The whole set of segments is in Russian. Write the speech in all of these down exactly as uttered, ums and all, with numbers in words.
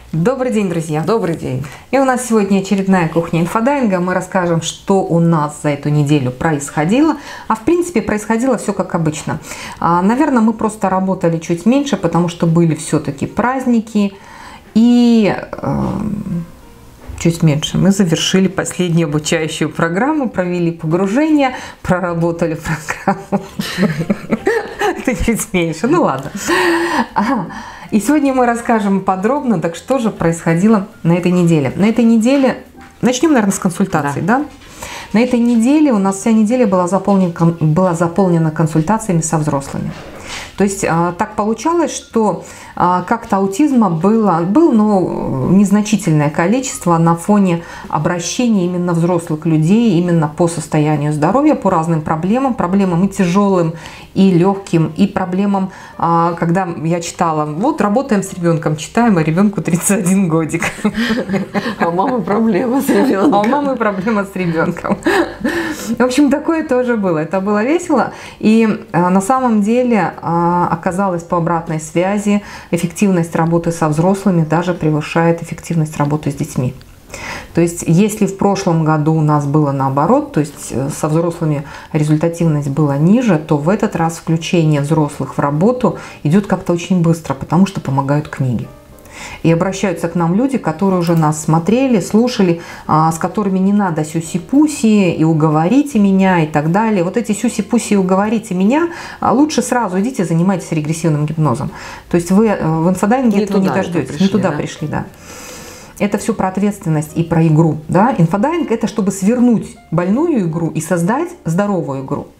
Добрый день, друзья! Добрый день! И у нас сегодня очередная кухня инфодайинга. Мы расскажем, что у нас за эту неделю происходило. А в принципе происходило все как обычно. А, наверное, мы просто работали чуть меньше, потому что были все-таки праздники. И э, чуть меньше. Мы завершили последнюю обучающую программу, провели погружение, проработали программу. Это чуть меньше. Ну ладно. И сегодня мы расскажем подробно, так что же происходило на этой неделе. На этой неделе, начнем, наверное, с консультаций, да? да? На этой неделе у нас вся неделя была заполнена, была заполнена консультациями со взрослыми. То есть так получалось, что как-то аутизма было, было ну, незначительное количество на фоне обращений именно взрослых людей, именно по состоянию здоровья, по разным проблемам, проблемам и тяжелым, и легким, и проблемам, когда я читала, вот работаем с ребенком, читаем, а ребенку тридцать один годик. А у мамы проблема с ребенком. А у мамы проблема с ребенком. В общем, такое тоже было. Это было весело. И на самом деле оказалось по обратной связи, эффективность работы со взрослыми даже превышает эффективность работы с детьми. То есть, если в прошлом году у нас было наоборот, то есть со взрослыми результативность была ниже, то в этот раз включение взрослых в работу идет как-то очень быстро, потому что помогают книги. И обращаются к нам люди, которые уже нас смотрели, слушали, с которыми не надо сюси-пуси и уговорите меня и так далее. Вот эти сюси-пуси и уговорите меня, лучше сразу идите занимайтесь регрессивным гипнозом. То есть вы в инфодайинге этого не дождетесь, не туда пришли, да. Это все про ответственность и про игру. Да? Инфодайинг – это чтобы свернуть больную игру и создать здоровую игру.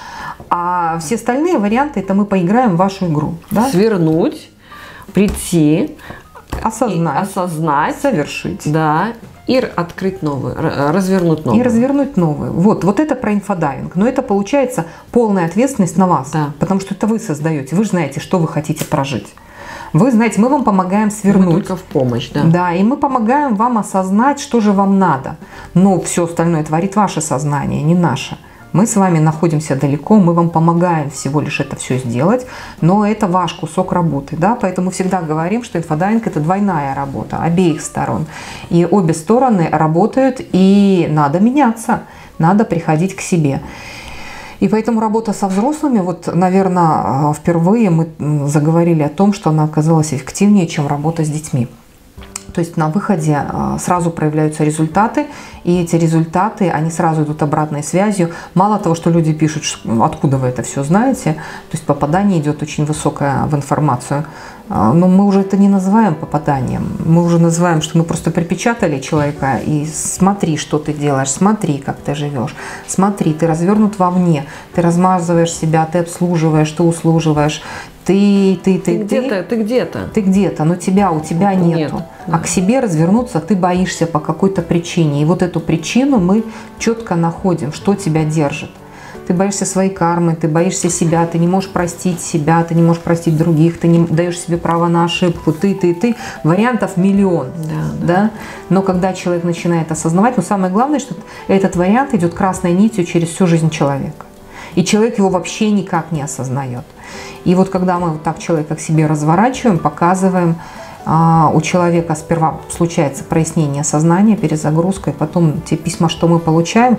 А все остальные варианты – это мы поиграем в вашу игру. Да? Свернуть, прийти, осознать, осознать, совершить. Да, и открыть новую, развернуть новую. И развернуть новую. Вот, вот это про инфодайинг. Но это получается полная ответственность на вас. Да. Потому что это вы создаете. Вы же знаете, что вы хотите прожить. Вы знаете, мы вам помогаем свернуть. Мы только в помощь, да. Да, и мы помогаем вам осознать, что же вам надо. Но все остальное творит ваше сознание, не наше. Мы с вами находимся далеко, мы вам помогаем всего лишь это все сделать, но это ваш кусок работы, да, поэтому всегда говорим, что инфодайинг – это двойная работа обеих сторон. И обе стороны работают, и надо меняться, надо приходить к себе. И поэтому работа со взрослыми, вот, наверное, впервые мы заговорили о том, что она оказалась эффективнее, чем работа с детьми. То есть на выходе сразу проявляются результаты, и эти результаты, они сразу идут обратной связью. Мало того, что люди пишут, откуда вы это все знаете, то есть попадание идет очень высокое в информацию. Но мы уже это не называем попаданием, мы уже называем, что мы просто припечатали человека и смотри, что ты делаешь, смотри, как ты живешь, смотри, ты развернут вовне, ты размазываешь себя, ты обслуживаешь, ты услуживаешь. Ты, ты, ты, ты где-то, ты где-то. Ты где-то, но тебя у тебя нету. Нет, да. А к себе развернуться ты боишься по какой-то причине. И вот эту причину мы четко находим, что тебя держит. Ты боишься своей кармы, ты боишься себя, ты не можешь простить себя, ты не можешь простить других, ты не даешь себе право на ошибку, ты, ты, ты. Вариантов миллион. Да, да. Да? Но когда человек начинает осознавать, но самое главное, что этот вариант идет красной нитью через всю жизнь человека. И человек его вообще никак не осознает. И вот когда мы вот так человека к себе разворачиваем, показываем, у человека сперва случается прояснение сознания, перезагрузка, и потом те письма, что мы получаем,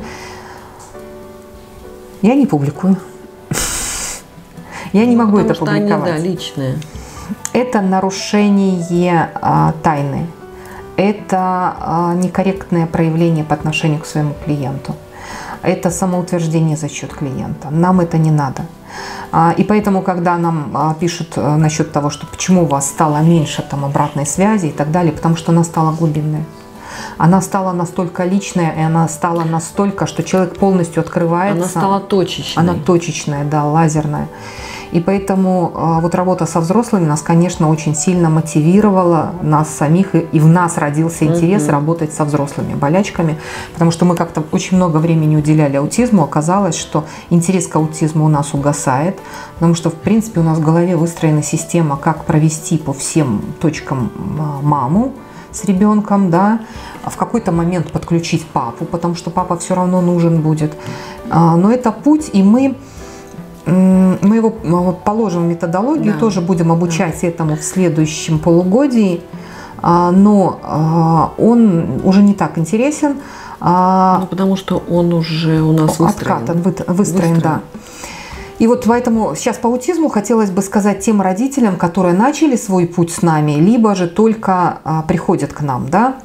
я не публикую. Я не могу это публиковать. Они, да, личные. Это нарушение тайны. Это некорректное проявление по отношению к своему клиенту. Это самоутверждение за счет клиента. Нам это не надо. И поэтому, когда нам пишут насчет того, что почему у вас стало меньше там обратной связи и так далее, потому что она стала глубинной. Она стала настолько личная, и она стала настолько, что человек полностью открывается. Она стала точечной. Она точечная, да, лазерная. И поэтому вот работа со взрослыми нас, конечно, очень сильно мотивировала, нас самих, и в нас родился интерес uh-huh. работать со взрослыми болячками, потому что мы как-то очень много времени уделяли аутизму, оказалось, что интерес к аутизму у нас угасает, потому что, в принципе, у нас в голове выстроена система, как провести по всем точкам маму с ребенком, да, в какой-то момент подключить папу, потому что папа все равно нужен будет. Но это путь, и мы Мы его положим в методологию, да. тоже будем обучать да. этому в следующем полугодии. но он уже не так интересен. Ну, потому что он уже у нас выстроен. Откатан, выстроен, выстроен, да. И вот поэтому сейчас по аутизму хотелось бы сказать тем родителям, которые начали свой путь с нами, либо же только а, приходят к нам, да.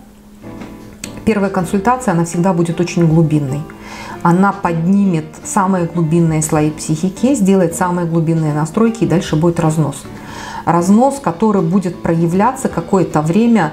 Первая консультация, она всегда будет очень глубинной. Она поднимет самые глубинные слои психики, сделает самые глубинные настройки, и дальше будет разнос. Разнос, который будет проявляться какое-то время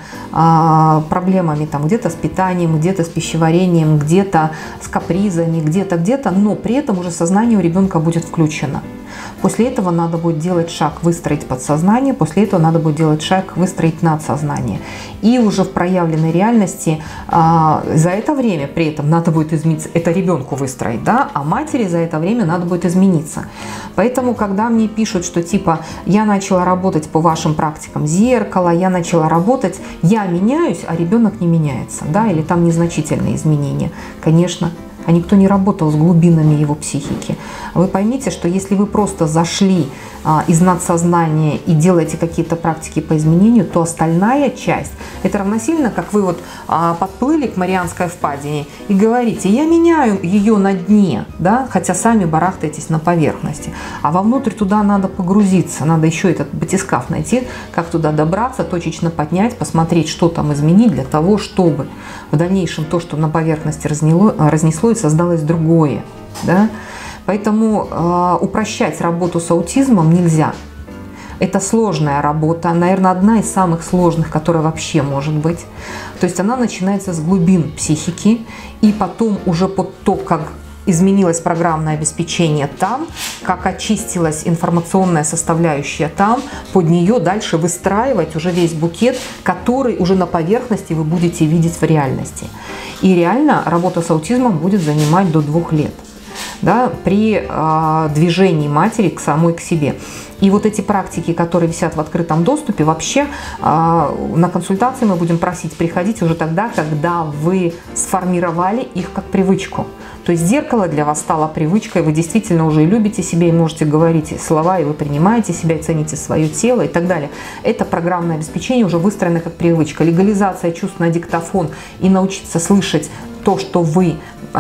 а, проблемами там где-то с питанием, где-то с пищеварением, где-то с капризами, где-то, где-то, но при этом уже сознание у ребенка будет включено. После этого надо будет делать шаг, выстроить подсознание, после этого надо будет делать шаг, выстроить надсознание. И уже в проявленной реальности а, за это время при этом надо будет измениться, это ребенку выстроить, да, а матери за это время надо будет измениться. Поэтому, когда мне пишут, что типа я начала работать по вашим практикам зеркала, я начала работать, я меняюсь, а ребенок не меняется, да, или там незначительные изменения, конечно. А никто не работал с глубинами его психики. Вы поймите, что если вы просто зашли а, из надсознания и делаете какие-то практики по изменению, то остальная часть, это равносильно, как вы вот а, подплыли к Марианской впадине и говорите, я меняю ее на дне, да, хотя сами барахтаетесь на поверхности. А вовнутрь туда надо погрузиться, надо еще этот батискаф найти, как туда добраться, точечно поднять, посмотреть, что там изменить для того, чтобы в дальнейшем то, что на поверхности разнесло, разнеслось, создалось другое. Да? Поэтому э, упрощать работу с аутизмом нельзя. Это сложная работа, наверное, одна из самых сложных, которая вообще может быть. То есть она начинается с глубин психики, и потом уже под то, как изменилось программное обеспечение там, как очистилась информационная составляющая там, под нее дальше выстраивать уже весь букет, который уже на поверхности вы будете видеть в реальности. И реально работа с аутизмом будет занимать до двух лет, да, при э, движении матери к самой к себе. И вот эти практики, которые висят в открытом доступе, вообще э, на консультации мы будем просить приходить уже тогда, когда вы сформировали их как привычку. То есть зеркало для вас стало привычкой, вы действительно уже и любите себя, и можете говорить слова, и вы принимаете себя, и цените свое тело и так далее. Это программное обеспечение уже выстроено как привычка. Легализация чувств на диктофон и научиться слышать то, что вы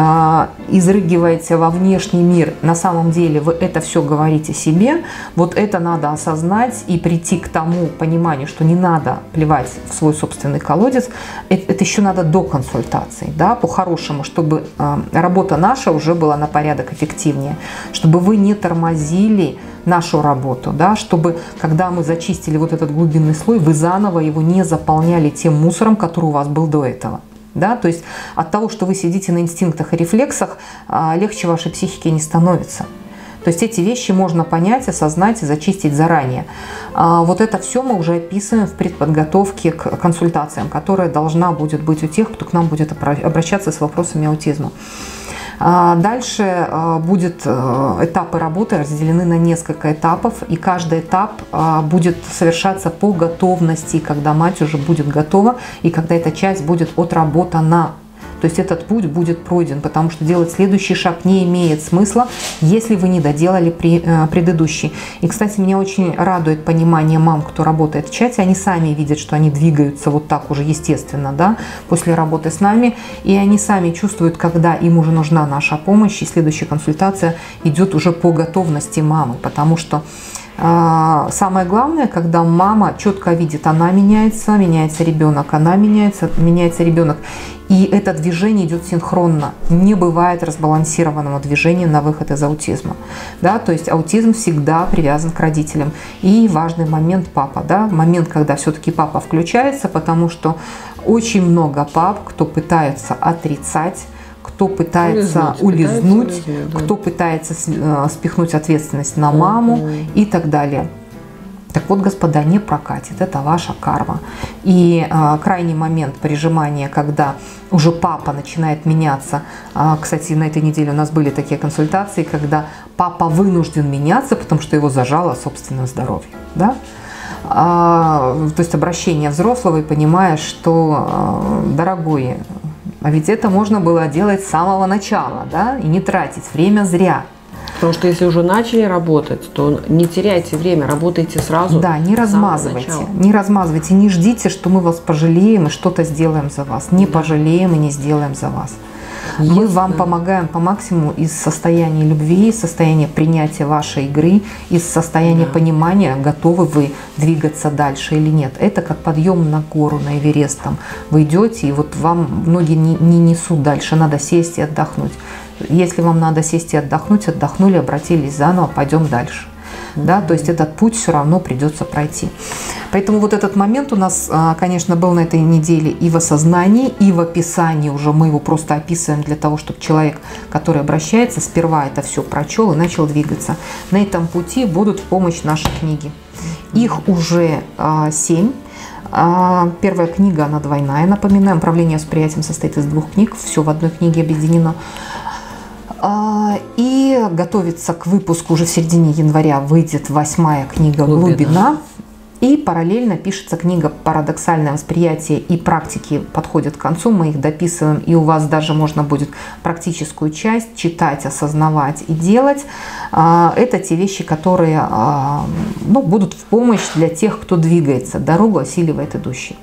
э, изрыгиваете во внешний мир, на самом деле вы это все говорите себе, вот это надо осознать и прийти к тому пониманию, что не надо плевать в свой собственный колодец. Это, это еще надо до консультации, да, по-хорошему, чтобы э, работа наша уже была на порядок эффективнее, чтобы вы не тормозили нашу работу, да, чтобы, когда мы зачистили вот этот глубинный слой, вы заново его не заполняли тем мусором, который у вас был до этого. Да? То есть от того, что вы сидите на инстинктах и рефлексах, легче вашей психике не становится. То есть эти вещи можно понять, осознать и зачистить заранее. Вот это все мы уже описываем в предподготовке к консультациям, которая должна будет быть у тех, кто к нам будет обращаться с вопросами аутизма. Дальше будут этапы работы разделены на несколько этапов, и каждый этап будет совершаться по готовности, когда мать уже будет готова и когда эта часть будет отработана. То есть этот путь будет пройден, потому что делать следующий шаг не имеет смысла, если вы не доделали при, э, предыдущий. И, кстати, меня очень радует понимание мам, кто работает в чате. Они сами видят, что они двигаются вот так уже естественно, да, после работы с нами. И они сами чувствуют, когда им уже нужна наша помощь. И следующая консультация идет уже по готовности мамы, потому что э, самое главное, когда мама четко видит, она меняется, меняется ребенок, она меняется, меняется ребенок. И это движение идет синхронно. Не бывает разбалансированного движения на выход из аутизма. Да? То есть аутизм всегда привязан к родителям. И важный момент папа. Да? Момент, когда все-таки папа включается, потому что очень много пап, кто пытается отрицать, кто пытается улизнуть, улизнуть пытается улизнуть, да. Кто пытается спихнуть ответственность на маму mm-hmm. и так далее. Так вот, господа, не прокатит, это ваша карма. И а, крайний момент прижимания, когда уже папа начинает меняться. А, кстати, на этой неделе у нас были такие консультации, когда папа вынужден меняться, потому что его зажало собственное здоровье. Да? А, то есть обращение взрослого и понимая, что, а, дорогой, а ведь это можно было делать с самого начала, да, и не тратить время зря. Потому что если уже начали работать, то не теряйте время, работайте сразу. Да, не размазывайте, не размазывайте, не ждите, что мы вас пожалеем и что-то сделаем за вас. Не да. пожалеем и не сделаем за вас. Если... Мы вам помогаем по максимуму из состояния любви, из состояния принятия вашей игры, из состояния да. понимания, готовы вы двигаться дальше или нет. Это как подъем на гору, на Эверест. Там вы идете, и вот вам ноги не, не несут дальше, надо сесть и отдохнуть. Если вам надо сесть и отдохнуть, отдохнули, обратились заново, пойдем дальше. Да, то есть этот путь все равно придется пройти. Поэтому вот этот момент у нас, конечно, был на этой неделе и в осознании, и в описании. Уже мы его просто описываем для того, чтобы человек, который обращается, сперва это все прочел и начал двигаться. На этом пути будут в помощь наши книги. Их уже семь. Первая книга, она двойная, напоминаем. «Управление восприятием» состоит из двух книг. Все в одной книге объединено. И готовится к выпуску уже в середине января выйдет восьмая книга «Глубина». «Глубина». И параллельно пишется книга «Парадоксальное восприятие» и «Практики» подходят к концу. Мы их дописываем, и у вас даже можно будет практическую часть читать, осознавать и делать. Это те вещи, которые ну, будут в помощь для тех, кто двигается. Дорогу осиливает идущий.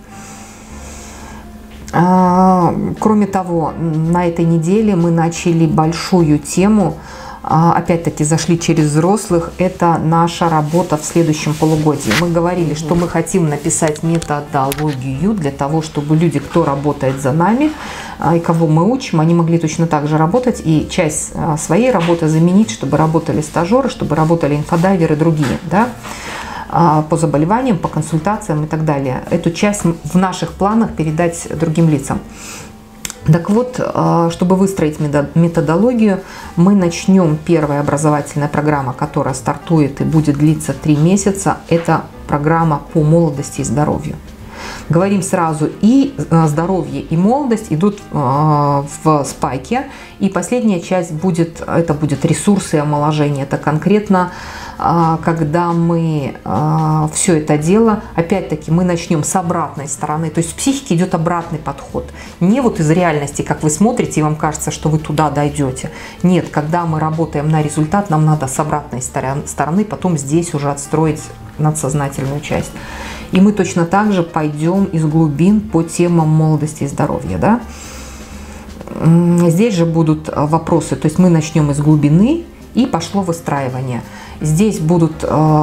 Кроме того, на этой неделе мы начали большую тему, опять-таки зашли через взрослых, это наша работа в следующем полугодии. Мы говорили, что мы хотим написать методологию для того, чтобы люди, кто работает за нами и кого мы учим, они могли точно так же работать и часть своей работы заменить, чтобы работали стажеры, чтобы работали инфодайверы и другие, да? По заболеваниям, по консультациям и так далее. Эту часть в наших планах передать другим лицам. Так вот, чтобы выстроить методологию, мы начнем первая образовательная программа, которая стартует и будет длиться три месяца. Это программа по молодости и здоровью. Говорим сразу, и здоровье, и молодость идут в спайке. И последняя часть будет, это будет ресурсы и омоложение. Это конкретно, когда мы все это дело, опять-таки мы начнем с обратной стороны. То есть в психике идет обратный подход. Не вот из реальности, как вы смотрите, и вам кажется, что вы туда дойдете. Нет, когда мы работаем на результат, нам надо с обратной стороны потом здесь уже отстроить надсознательную часть. И мы точно так же пойдем из глубин по темам молодости и здоровья. Да? Здесь же будут вопросы, то есть мы начнем из глубины, и пошло выстраивание. Здесь будут,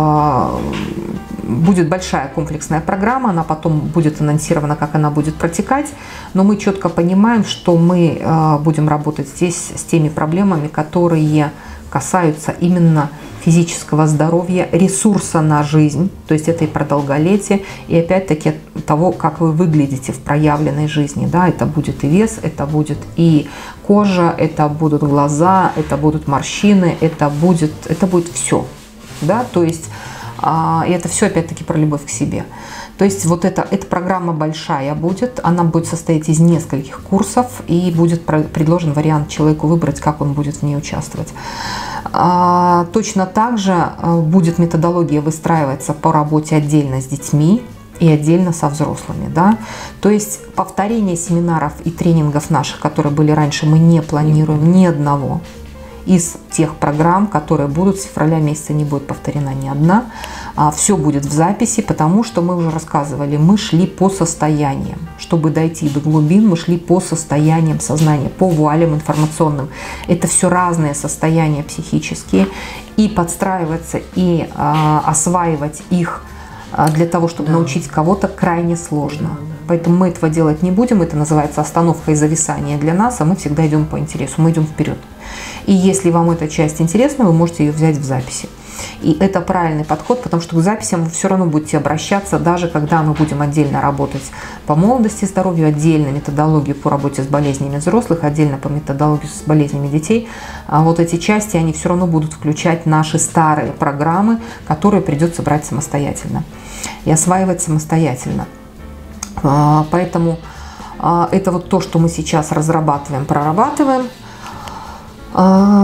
будет большая комплексная программа, она потом будет анонсирована, как она будет протекать, но мы четко понимаем, что мы будем работать здесь с теми проблемами, которые касаются именно физического здоровья, ресурса на жизнь, то есть это и про долголетие, и опять-таки того, как вы выглядите в проявленной жизни. Да? Это будет и вес, это будет и кожа, это будут глаза, это будут морщины, это будет, это будет все. Да? То есть, а, и это все опять-таки про любовь к себе. То есть вот эта, эта программа большая будет, она будет состоять из нескольких курсов, и будет предложен вариант человеку выбрать, как он будет в ней участвовать. А, точно так же будет методология выстраиваться по работе отдельно с детьми и отдельно со взрослыми. Да? То есть повторение семинаров и тренингов наших, которые были раньше, мы не планируем ни одного. Из тех программ, которые будут с февраля месяца, не будет повторена ни одна. Все будет в записи, потому что мы уже рассказывали, мы шли по состояниям. Чтобы дойти до глубин, мы шли по состояниям сознания, по вуалям информационным. Это все разные состояния психические. И подстраиваться, и а, осваивать их а, для того, чтобы да. научить кого-то, крайне сложно. Да, да. Поэтому мы этого делать не будем. Это называется остановка и зависание для нас, а мы всегда идем по интересу, мы идем вперед. И если вам эта часть интересна, вы можете ее взять в записи. И это правильный подход, потому что к записям вы все равно будете обращаться, даже когда мы будем отдельно работать по молодости и здоровью, отдельно методологию по работе с болезнями взрослых, отдельно по методологии с болезнями детей. А вот эти части, они все равно будут включать наши старые программы, которые придется брать самостоятельно и осваивать самостоятельно. Поэтому это вот то, что мы сейчас разрабатываем, прорабатываем.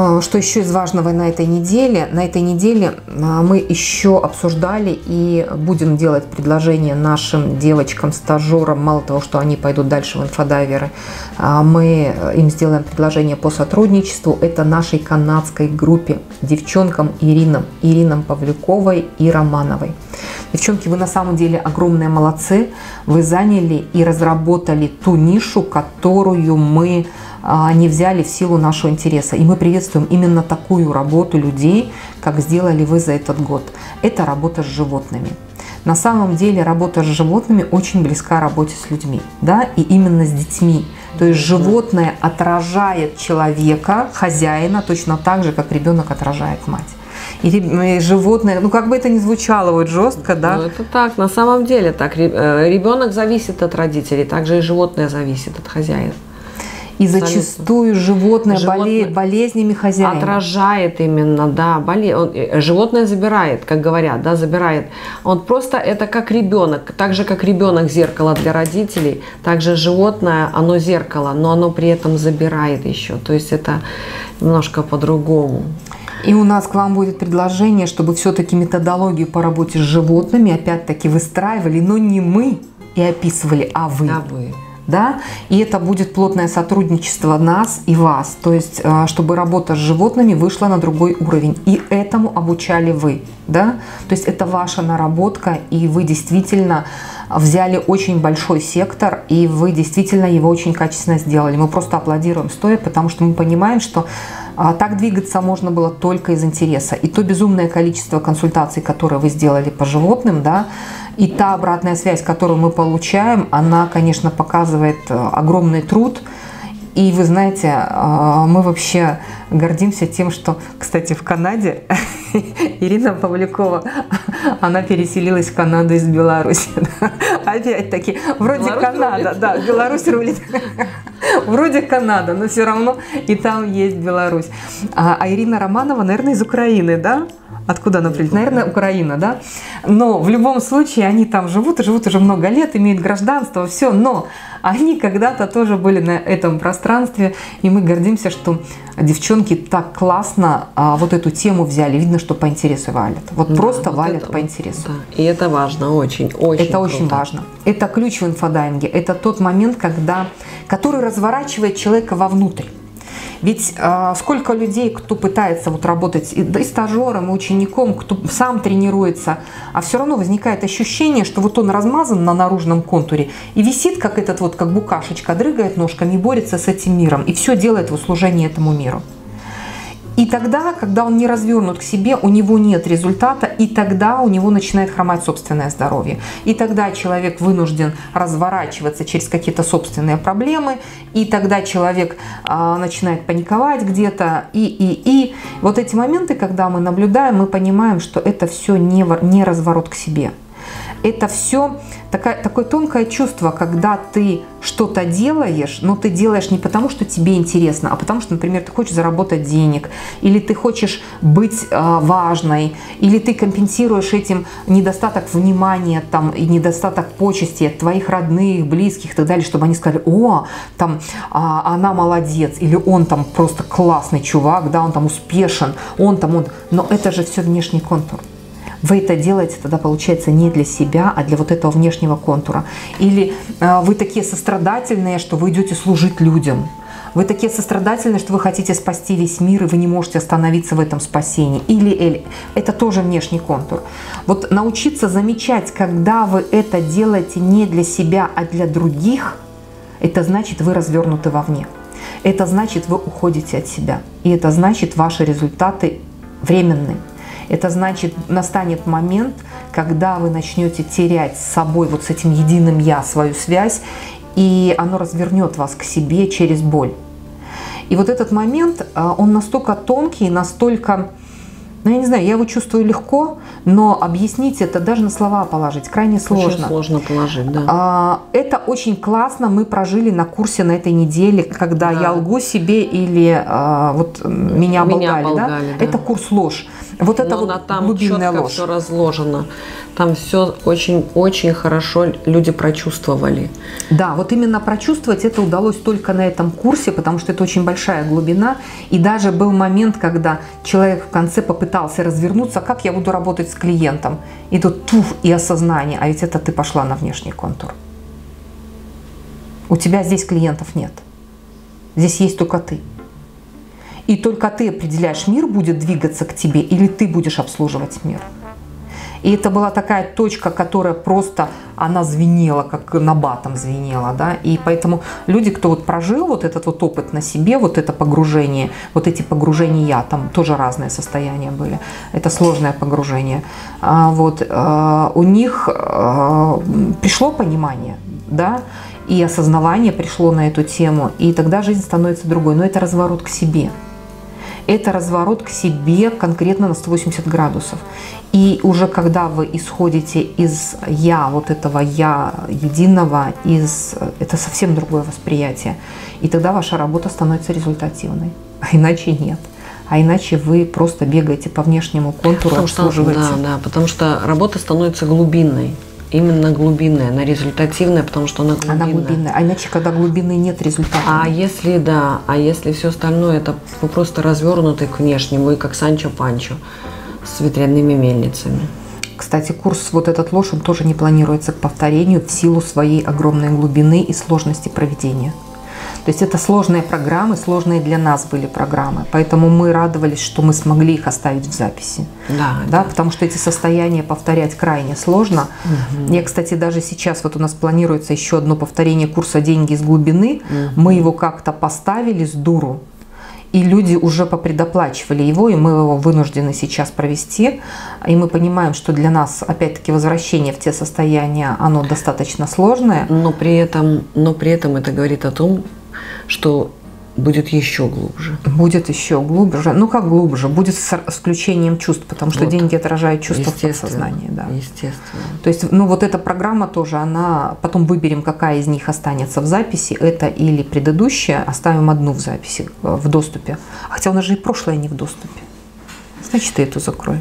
Что еще из важного на этой неделе? На этой неделе мы еще обсуждали и будем делать предложение нашим девочкам-стажерам. Мало того, что они пойдут дальше в инфодайверы, мы им сделаем предложение по сотрудничеству. Это нашей канадской группе, девчонкам Иринам, Иринам Павлюковой и Романовой. Девчонки, вы на самом деле огромные молодцы. Вы заняли и разработали ту нишу, которую мы не взяли в силу нашего интереса. И мы приветствуем именно такую работу людей, как сделали вы за этот год. Это работа с животными. На самом деле работа с животными очень близка работе с людьми, да, и именно с детьми. То есть животное отражает человека, хозяина, точно так же, как ребенок отражает мать. И животное, ну как бы это ни звучало вот жестко, да? Ну это так, на самом деле так. Ребенок зависит от родителей, также и животное зависит от хозяина. И зачастую животное, животное боле, болезнями хозяина. Отражает именно, да, боле... Он, животное забирает, как говорят, да, забирает. Он просто, это как ребенок, так же, как ребенок зеркало для родителей, также животное, оно зеркало, но оно при этом забирает еще. То есть это немножко по-другому. И у нас к вам будет предложение, чтобы все-таки методологию по работе с животными опять-таки выстраивали, но не мы и описывали, а вы. А вы. Да? И это будет плотное сотрудничество нас и вас, то есть чтобы работа с животными вышла на другой уровень. И этому обучали вы. Да? То есть это ваша наработка, и вы действительно взяли очень большой сектор, и вы действительно его очень качественно сделали. Мы просто аплодируем стоя, потому что мы понимаем, что так двигаться можно было только из интереса. И то безумное количество консультаций, которые вы сделали по животным, да, и та обратная связь, которую мы получаем, она, конечно, показывает огромный труд. И вы знаете, мы вообще гордимся тем, что, кстати, в Канаде Ирина Павлюкова, она переселилась в Канаду из Беларуси. Опять-таки, вроде Беларусь Канада, рулит. Да, Беларусь рулит. Вроде Канада, но все равно и там есть Беларусь. А, а Ирина Романова, наверное, из Украины, да? Откуда она прилетела? Наверное, Украина, да? Но в любом случае они там живут, и живут уже много лет, имеют гражданство, все. Но они когда-то тоже были на этом пространстве, и мы гордимся, что девчонки так классно а, вот эту тему взяли. Видно, что по интересу валят. Вот да, просто вот валят это, по интересу. Да. И это важно, очень, очень Это круто. очень важно. Это ключ в инфодайинге. Это тот момент, когда, который разворачивает человека вовнутрь. Ведь э, сколько людей, кто пытается вот работать и, да, и стажером, и учеником, кто сам тренируется, а все равно возникает ощущение, что вот он размазан на наружном контуре и висит, как этот вот, как букашечка, дрыгает ножками и борется с этим миром, и все делает в услужении этому миру. И тогда, когда он не развернут к себе, у него нет результата, и тогда у него начинает хромать собственное здоровье. И тогда человек вынужден разворачиваться через какие-то собственные проблемы, и тогда человек а, начинает паниковать где-то, и, и, и. Вот эти моменты, когда мы наблюдаем, мы понимаем, что это все не, не разворот к себе. Это все такое, такое тонкое чувство, когда ты что-то делаешь, но ты делаешь не потому, что тебе интересно, а потому что, например, ты хочешь заработать денег, или ты хочешь быть э, важной, или ты компенсируешь этим недостаток внимания там, и недостаток почести от твоих родных, близких и так далее, чтобы они сказали: о, там, а, она молодец, или он там просто классный чувак, да, он там успешен, он там, он... Но это же все внешний контур. Вы это делаете тогда, получается, не для себя, а для вот этого внешнего контура. Или э, вы такие сострадательные, что вы идете служить людям. Вы такие сострадательные, что вы хотите спасти весь мир, и вы не можете остановиться в этом спасении. Или, или это тоже внешний контур. Вот научиться замечать, когда вы это делаете не для себя, а для других, это значит, вы развернуты вовне. Это значит, вы уходите от себя. И это значит, ваши результаты временные. Это значит, настанет момент, когда вы начнете терять с собой, вот с этим единым «я», свою связь, и оно развернет вас к себе через боль. И вот этот момент, он настолько тонкий, настолько, ну я не знаю, я его чувствую легко, но объяснить это, даже на слова положить, крайне сложно. Очень сложно положить, да. Это очень классно мы прожили на курсе на этой неделе, когда да. я лгу себе или вот меня оболгали. Меня оболгали, да? Да. Это курс ложь. Вот это Но вот там глубинная четко ложь. все разложено. Там все очень-очень хорошо люди прочувствовали. Да, вот именно прочувствовать это удалось только на этом курсе, потому что это очень большая глубина. И даже был момент, когда человек в конце попытался развернуться, как я буду работать с клиентом. И тут туф, и осознание, а ведь это ты пошла на внешний контур. У тебя здесь клиентов нет. Здесь есть только ты. И только ты определяешь, мир будет двигаться к тебе или ты будешь обслуживать мир. И это была такая точка, которая просто, она звенела, как набатом звенела, да, и поэтому люди, кто вот прожил вот этот вот опыт на себе, вот это погружение, вот эти погружения, там тоже разные состояния были, это сложное погружение, вот, у них пришло понимание, да, и осознавание пришло на эту тему, и тогда жизнь становится другой, но это разворот к себе. Это разворот к себе конкретно на сто восемьдесят градусов. И уже когда вы исходите из «я», вот этого «я» единого, из, это совсем другое восприятие. И тогда ваша работа становится результативной. А иначе нет. А иначе вы просто бегаете по внешнему контуру, потому что, обслуживаете. да, да, потому что работа становится глубинной. Именно глубинная, она результативная, потому что она глубинная. Она глубинная. А иначе, когда глубины нет результата. А если, да, а если все остальное, это просто развернутый к внешнему, и как Санчо Панчо с ветряными мельницами. Кстати, курс вот этот ложь, он тоже не планируется к повторению в силу своей огромной глубины и сложности проведения. То есть это сложные программы, сложные для нас были программы. Поэтому мы радовались, что мы смогли их оставить в записи. Да, да, потому что эти состояния повторять крайне сложно. Угу. Я, кстати, даже сейчас, вот у нас планируется еще одно повторение курса «Деньги из глубины». Угу. Мы его как-то поставили с дуру. И люди уже попредоплачивали его, и мы его вынуждены сейчас провести. И мы понимаем, что для нас, опять-таки, возвращение в те состояния, оно достаточно сложное. Но при этом, но при этом это говорит о том, что будет еще глубже. Будет еще глубже. Ну, как глубже? Будет с, с включением чувств, потому что вот. Деньги отражают чувства в подсознании. Да. Естественно. То есть, ну, вот эта программа тоже, она, потом выберем, какая из них останется в записи, это или предыдущая, оставим одну в записи, в доступе. Хотя у нас же и прошлое не в доступе. Значит, и эту закроем.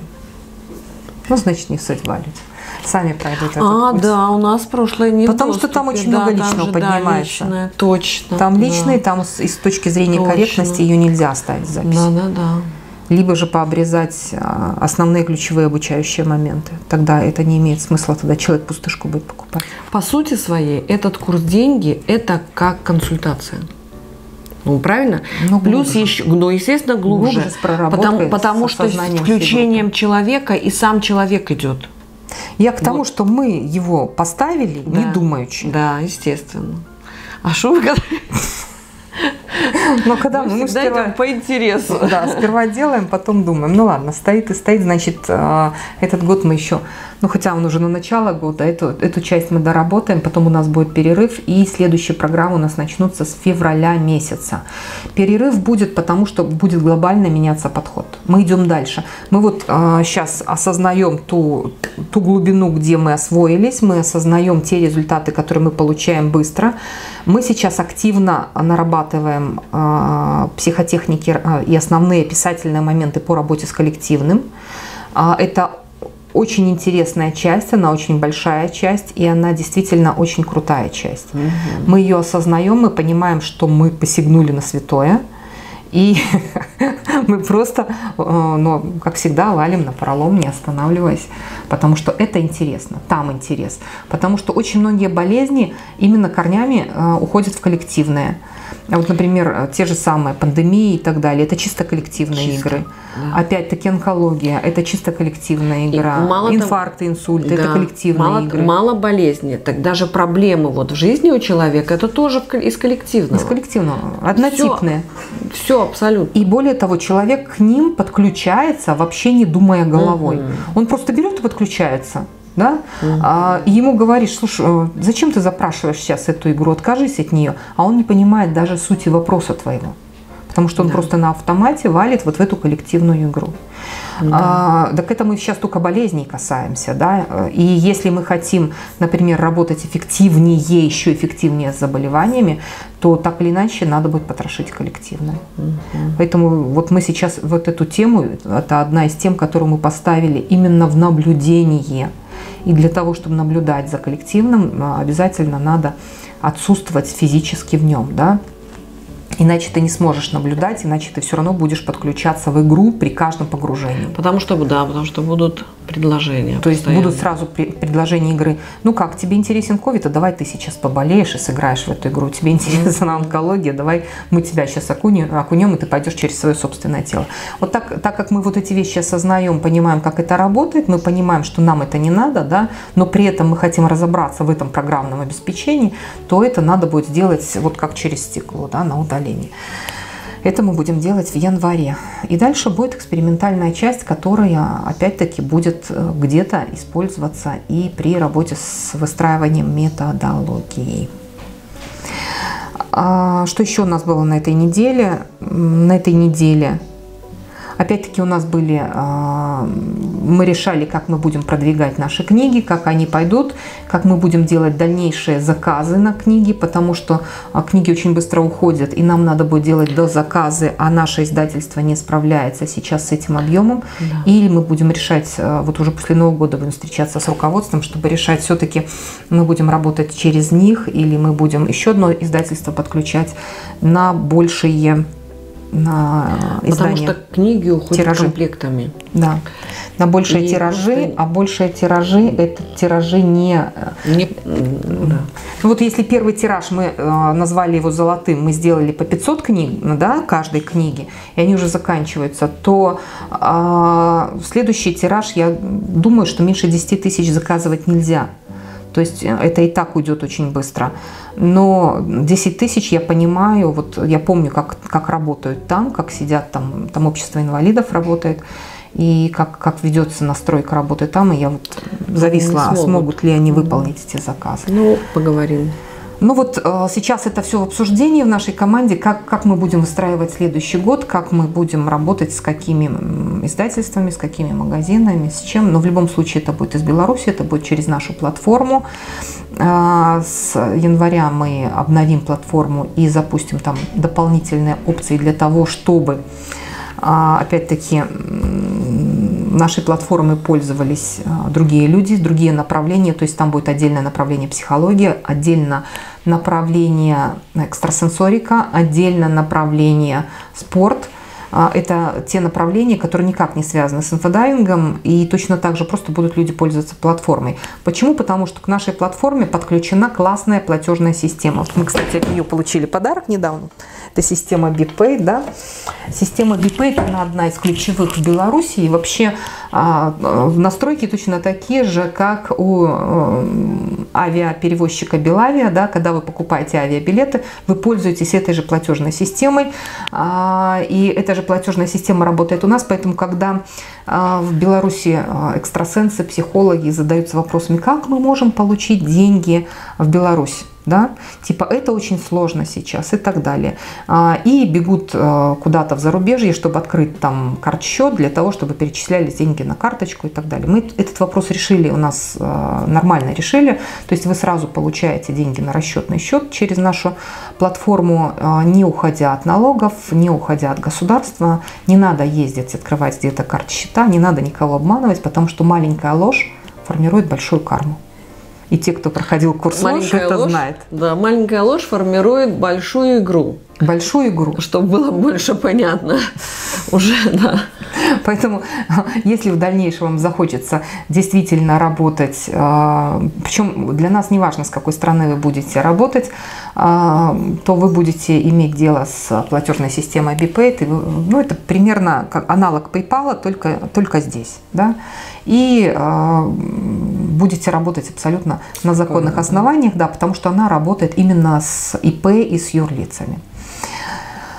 Ну, значит, не суть валить. Сами пройдут этот А, курс. да, у нас прошлое не Потому в доступе. что там очень да, много личного там же, поднимается. Да, личное, точно. Там личное, да. там с, и с точки зрения Точно. корректности ее нельзя оставить в записи. Да, да, да. Либо же пообрезать основные ключевые обучающие моменты. Тогда это не имеет смысла, тогда человек пустышку будет покупать. По сути своей, этот курс «Деньги» – это как консультация. Ну, правильно? Но Плюс глубже. еще, ну, естественно, глубже. Глубже с проработкой, потому потому с что с включением человека и сам человек идет. Я к тому, Вот. что мы его поставили, Да. не думаючи. Да, естественно. А что вы говорите? Но когда Мы мы всегда сперва, идем по интересу. да, сперва делаем, потом думаем. Ну ладно, стоит и стоит, значит, этот год мы еще, ну хотя он уже на начало года, эту, эту часть мы доработаем, потом у нас будет перерыв, и следующие программы у нас начнутся с февраля месяца. Перерыв будет, потому что будет глобально меняться подход. Мы идем дальше. Мы вот а, сейчас осознаем ту, ту глубину, где мы освоились, мы осознаем те результаты, которые мы получаем быстро. Мы сейчас активно нарабатываем э, психотехники э, и основные описательные моменты по работе с коллективным. Э, это очень интересная часть, она очень большая часть, и она действительно очень крутая часть. Угу. Мы ее осознаем, мы понимаем, что мы посягнули на святое, и мы просто, ну, как всегда, валим на пролом, не останавливаясь, потому что это интересно, там интерес. Потому что очень многие болезни именно корнями уходят в коллективное. Вот, например, те же самые пандемии и так далее, это чисто коллективные чисто, игры. Да. Опять-таки онкология, это чисто коллективная игра. Инфаркты, инсульты, да, это коллективные мало, игры. Мало болезней, так даже проблемы вот в жизни у человека, это тоже из коллективного. Из коллективного, однотипные. Все, все абсолютно. И более того, человек к ним подключается, вообще не думая головой. Угу. Он просто берет и подключается. Да? Угу. А, и ему говоришь: слушай, зачем ты запрашиваешь сейчас эту игру, откажись от нее, а он не понимает даже сути вопроса твоего. потому что он да. просто на автомате валит вот в эту коллективную игру. Да. А, так это мы сейчас только болезней касаемся, да, и если мы хотим, например, работать эффективнее, еще эффективнее с заболеваниями, то так или иначе надо будет потрошить коллективно. Угу. Поэтому вот мы сейчас вот эту тему, это одна из тем, которую мы поставили именно в наблюдение. И для того, чтобы наблюдать за коллективным, обязательно надо отсутствовать физически в нем, да. Иначе ты не сможешь наблюдать, иначе ты все равно будешь подключаться в игру при каждом погружении. Потому что, да, потому что будут предложения. То есть будут сразу предложения игры. Ну как, тебе интересен ковид, а давай ты сейчас поболеешь и сыграешь в эту игру. Тебе интересна онкология, давай мы тебя сейчас окунем, окунем, и ты пойдешь через свое собственное тело. Вот так, так как мы вот эти вещи осознаем, понимаем, как это работает, мы понимаем, что нам это не надо, да, но при этом мы хотим разобраться в этом программном обеспечении, то это надо будет сделать вот как через стекло, да, на удаление. Это мы будем делать в январе. И дальше будет экспериментальная часть, которая опять-таки будет где-то использоваться и при работе с выстраиванием методологии. А что еще у нас было на этой неделе? На этой неделе опять-таки у нас были, мы решали, как мы будем продвигать наши книги, как они пойдут, как мы будем делать дальнейшие заказы на книги, потому что книги очень быстро уходят, и нам надо будет делать дозаказы, а наше издательство не справляется сейчас с этим объемом. Да. Или мы будем решать, вот уже после Нового года будем встречаться с руководством, чтобы решать, все-таки мы будем работать через них, или мы будем еще одно издательство подключать на большие на Потому что книги уходят тиражи. комплектами. Да, на большие и тиражи, просто... а большие тиражи – это тиражи не… не... Да. Вот если первый тираж, мы э, назвали его золотым, мы сделали по пятьсот книг, да, каждой книги, и они уже заканчиваются, то э, следующий тираж, я думаю, что меньше десяти тысяч заказывать нельзя. То есть это и так уйдет очень быстро. Но десять тысяч я понимаю, вот я помню, как, как работают там, как сидят там, там общество инвалидов работает, и как, как ведется настройка работы там, и я вот зависла, смогут. смогут ли они выполнить эти заказы. Ну, поговорим. Ну вот э, сейчас это все в обсуждении в нашей команде, как, как мы будем выстраивать следующий год, как мы будем работать с какими издательствами, с какими магазинами, с чем. Но в любом случае это будет из Беларуси, это будет через нашу платформу. Э, с января мы обновим платформу и запустим там дополнительные опции для того, чтобы, э, опять-таки, нашей платформой пользовались другие люди, другие направления, то есть там будет отдельное направление психология, отдельно направление экстрасенсорика, отдельно направление спорт. Это те направления, которые никак не связаны с инфодайвингом, и точно так же просто будут люди пользоваться платформой. Почему? Потому что к нашей платформе подключена классная платежная система. Мы, кстати, от нее получили подарок недавно. Это система BitPay, да. Система BitPay – это одна из ключевых в Беларуси, и вообще настройки точно такие же, как у авиаперевозчика Белавия, да, когда вы покупаете авиабилеты, вы пользуетесь этой же платежной системой, и эта же платежная система работает у нас, поэтому когда в Беларуси экстрасенсы, психологи задаются вопросами, как мы можем получить деньги в Беларусь, да, типа это очень сложно сейчас и так далее. И бегут куда-то в зарубежье, чтобы открыть там карт-счет для того, чтобы перечислялись деньги на карточку и так далее. Мы этот вопрос решили, у нас нормально решили, то есть вы сразу получаете деньги на расчетный счет через нашу платформу, не уходя от налогов, не уходя от государства, не надо ездить, открывать где-то карт-счета, не надо никого обманывать, потому что маленькая ложь формирует большую карму. И те, кто проходил курс ложь, это ложь, знает. Да, маленькая ложь формирует большую игру. Большую игру. Чтобы было больше понятно уже, да. Поэтому, если в дальнейшем вам захочется действительно работать, причем для нас не важно, с какой страны вы будете работать, то вы будете иметь дело с платежной системой BitPay. Ну, это примерно как аналог PayPal, только, только здесь. Да? И будете работать абсолютно на законных основаниях, да, потому что она работает именно с ИП и с юрлицами.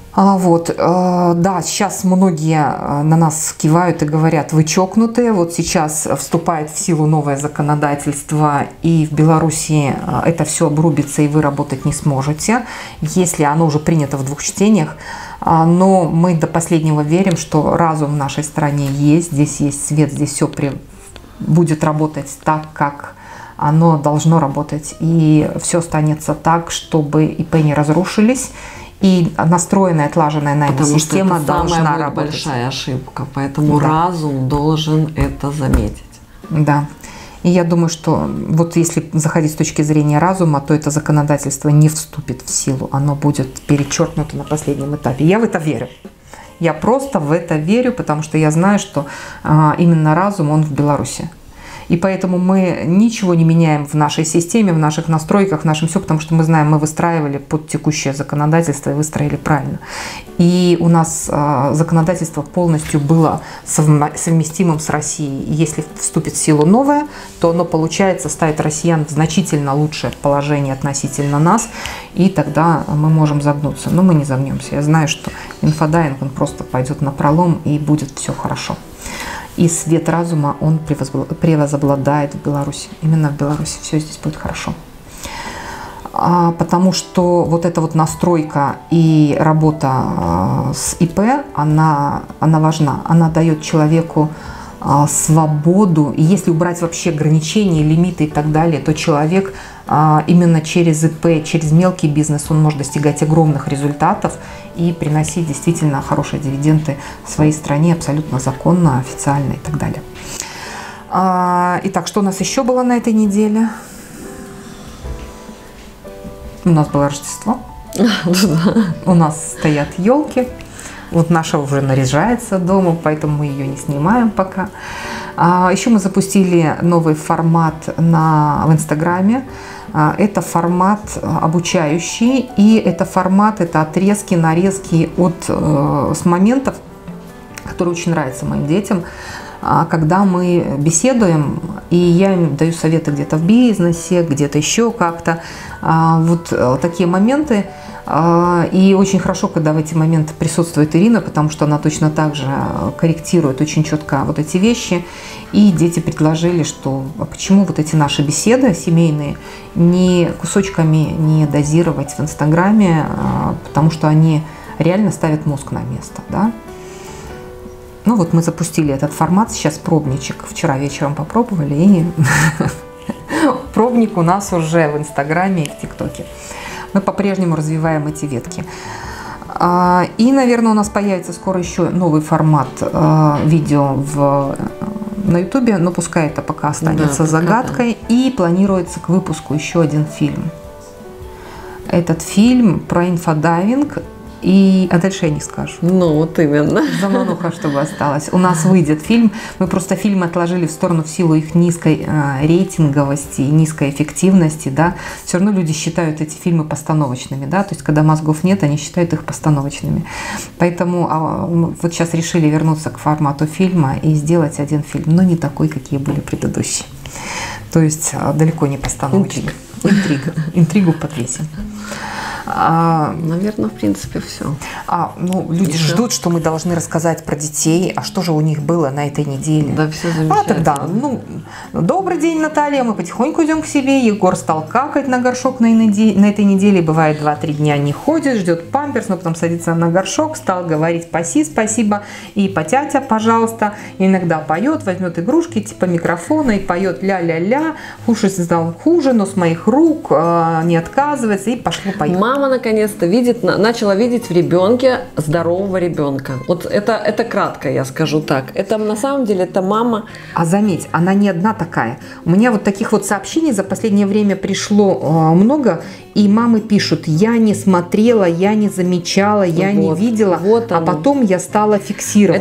А, вот, э, да, сейчас многие на нас кивают и говорят, вы чокнутые. Вот сейчас вступает в силу новое законодательство, и в Беларуси это все обрубится, и вы работать не сможете, если оно уже принято в двух чтениях. Но мы до последнего верим, что разум в нашей стране есть, здесь есть свет, здесь все при... будет работать так, как оно должно работать. И все останется так, чтобы ИП не разрушились, и настроенная, отлаженная на эту система что это должна самая работать. Большая ошибка, поэтому да. разум должен это заметить. Да. И я думаю, что вот если заходить с точки зрения разума, то это законодательство не вступит в силу, оно будет перечеркнуто на последнем этапе. Я в это верю. Я просто в это верю, потому что я знаю, что а, именно разум, он в Беларуси. И поэтому мы ничего не меняем в нашей системе, в наших настройках, в нашем все, потому что мы знаем, мы выстраивали под текущее законодательство и выстроили правильно. И у нас э, законодательство полностью было совместимым с Россией. И если вступит в силу новое, то оно, получается, ставит россиян в значительно лучшее положение относительно нас, и тогда мы можем загнуться. Но мы не загнемся. Я знаю, что инфодайинг, он просто пойдет на пролом, и будет все хорошо. И свет разума, он превозобладает в Беларуси. Именно в Беларуси все здесь будет хорошо. А, потому что вот эта вот настройка и работа а, с ИП, она, она важна. Она дает человеку а, свободу. И если убрать вообще ограничения, лимиты и так далее, то человек а, именно через ИП, через мелкий бизнес, он может достигать огромных результатов и приносить действительно хорошие дивиденды своей стране абсолютно законно, официально и так далее. Итак, что у нас еще было на этой неделе? У нас было Рождество. У нас стоят елки. Вот наша уже наряжается дома, поэтому мы ее не снимаем пока. Еще мы запустили новый формат на, в Инстаграме. Это формат обучающий, и это формат, это отрезки, нарезки от, э, с моментов, которые очень нравятся моим детям, когда мы беседуем, и я им даю советы где-то в бизнесе, где-то еще как-то. Вот такие моменты. И очень хорошо, когда в эти моменты присутствует Ирина, потому что она точно так же корректирует очень четко вот эти вещи. И дети предложили, что а почему вот эти наши беседы семейные не кусочками не дозировать в Инстаграме, потому что они реально ставят мозг на место, да? Ну вот мы запустили этот формат, сейчас пробничек, вчера вечером попробовали, и пробник у нас уже в Инстаграме и в ТикТоке. Мы по-прежнему развиваем эти ветки. И, наверное, у нас появится скоро еще новый формат видео в, на Ютубе, но пускай это пока останется да, загадкой. Да. И планируется к выпуску еще один фильм. Этот фильм про инфодайвинг. И, а дальше я не скажу. Ну, вот именно. Замануха, чтобы осталось. У нас выйдет фильм. Мы просто фильмы отложили в сторону в силу их низкой э, рейтинговости и низкой эффективности. Да. Все равно люди считают эти фильмы постановочными. Да. То есть, когда мозгов нет, они считают их постановочными. Поэтому а, вот сейчас решили вернуться к формату фильма и сделать один фильм, но не такой, какие были предыдущие. То есть, а, далеко не постановочный. Интрига. Интригу подвесим. А, наверное, в принципе, все. А, ну, люди Еще. ждут, что мы должны рассказать про детей, а что же у них было на этой неделе. Да, все замечательно. А тогда, ну, добрый день, Наталья, мы потихоньку идем к себе. Егор стал какать на горшок на, на этой неделе. Бывает, два-три дня не ходит, ждет памперс, но потом садится на горшок, стал говорить «паси, спасибо» и «потятя, пожалуйста». И иногда поет, возьмет игрушки типа микрофона и поет ля-ля-ля. Кушать стал хуже, но с моих рук э, не отказывается, и пошло-поехало. Мама наконец-то видит, начала видеть в ребенке здорового ребенка. Вот это, это кратко, я скажу так. Это на самом деле это мама. А заметь, она не одна такая. У меня вот таких вот сообщений за последнее время пришло много, и мамы пишут: я не смотрела, я не замечала, я вот, не видела, вот а потом я стала фиксировать. Это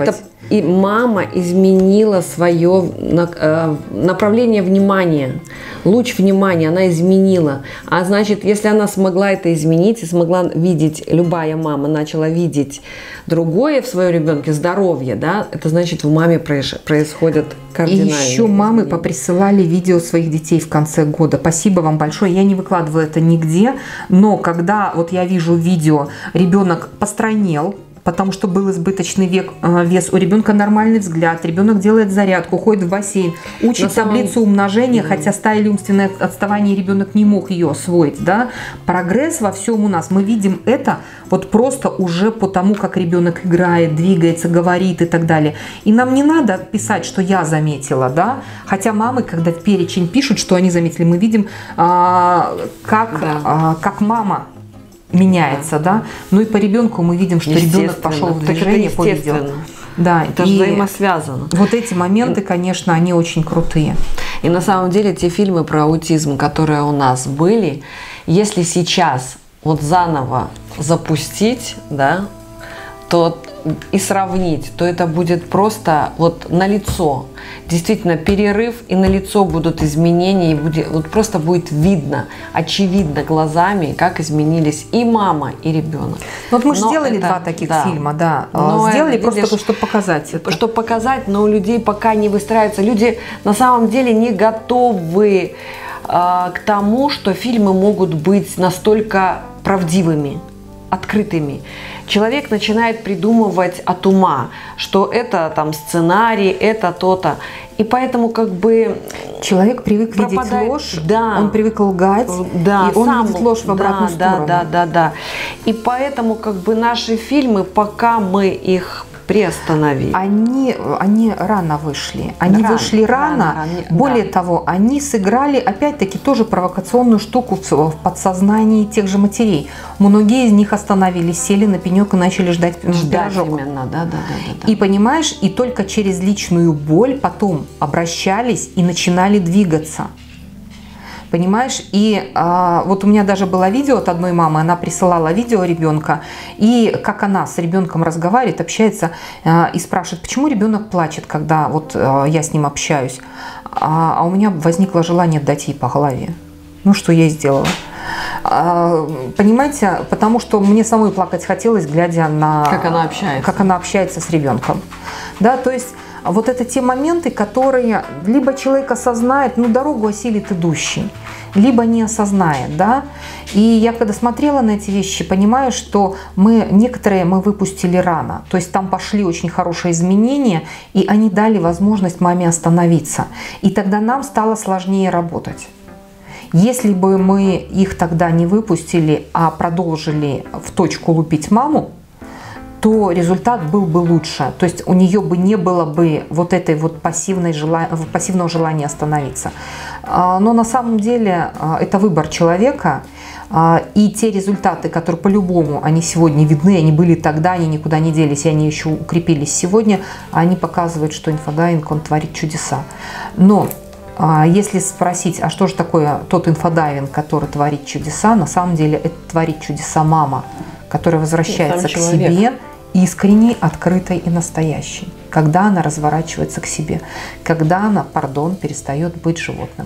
и мама изменила свое направление внимания, луч внимания она изменила. А значит, если она смогла это изменить и смогла видеть, любая мама начала видеть другое в своем ребенке, здоровье, да, это значит, в маме происходят кардинальные И еще мамы изменения. поприсылали видео своих детей в конце года. Спасибо вам большое. Я не выкладываю это нигде, но когда вот я вижу видео, ребенок постройнел, потому что был избыточный век, вес, у ребенка нормальный взгляд, ребенок делает зарядку, ходит в бассейн, учит самом... таблицу умножения, mm-hmm. хотя стая или умственное отставание, ребенок не мог ее освоить. Да? Прогресс во всем у нас. Мы видим это вот просто уже по тому, как ребенок играет, двигается, говорит и так далее. И нам не надо писать, что я заметила, да? Хотя мамы, когда в перечень пишут, что они заметили, мы видим, а, как, да. а, как мама меняется, да. Ну и по ребенку мы видим, что ребенок пошел в движение, повидел. Да, это и взаимосвязано. Вот эти моменты, конечно, они очень крутые. И на самом деле те фильмы про аутизм, которые у нас были, если сейчас вот заново запустить, да, то и сравнить, то это будет просто вот налицо. Действительно, перерыв, и налицо будут изменения, и будет, вот просто будет видно, очевидно глазами, как изменились и мама, и ребенок. Вот мы же но сделали это, два таких да. фильма, да. Но сделали это, просто, видишь, чтобы показать это. Чтобы показать, но у людей пока не выстраивается. Люди на самом деле не готовы э, к тому, что фильмы могут быть настолько правдивыми, открытыми. Человек начинает придумывать от ума, что это там сценарий, это то-то. И поэтому как бы человек привык пропадает, видеть ложь, да, он привык лгать, да, и он сам, видит ложь в обратную да, сторону. Да, да, да, да. И поэтому как бы наши фильмы, пока мы их приостановили. Они, они рано вышли. Они рано, вышли рано. рано, рано Более да. того, они сыграли, опять-таки, тоже провокационную штуку в, в подсознании тех же матерей. Многие из них остановились, сели на пенек и начали ждать, ждать пирожок. именно, да, да, да, да. И понимаешь, и только через личную боль потом обращались и начинали двигаться. Понимаешь? И а, вот у меня даже было видео от одной мамы, она присылала видео ребенка, и как она с ребенком разговаривает, общается, а, и спрашивает, почему ребенок плачет, когда вот а, я с ним общаюсь. А, а у меня возникло желание дать ей по голове. Ну, что я и сделала. А, понимаете, потому что мне самой плакать хотелось, глядя на... Как она общается. Как она общается с ребенком. Да, то есть... Вот это те моменты, которые либо человек осознает, ну, дорогу осилит идущий, либо не осознает, да. И я когда смотрела на эти вещи, понимаю, что мы, некоторые мы выпустили рано. То есть там пошли очень хорошие изменения, и они дали возможность маме остановиться. И тогда нам стало сложнее работать. Если бы мы их тогда не выпустили, а продолжили в точку лупить маму, то результат был бы лучше. То есть у нее бы не было бы вот этой вот пассивной желания, пассивного желания остановиться. Но на самом деле это выбор человека. И те результаты, которые по-любому, они сегодня видны, они были тогда, они никуда не делись, и они еще укрепились сегодня, они показывают, что инфодайвинг, он творит чудеса. Но если спросить, а что же такое тот инфодайвинг, который творит чудеса, на самом деле это творит чудеса мама, которая возвращается к себе, искренней, открытой и настоящей, когда она разворачивается к себе, когда она, пардон, перестает быть животным.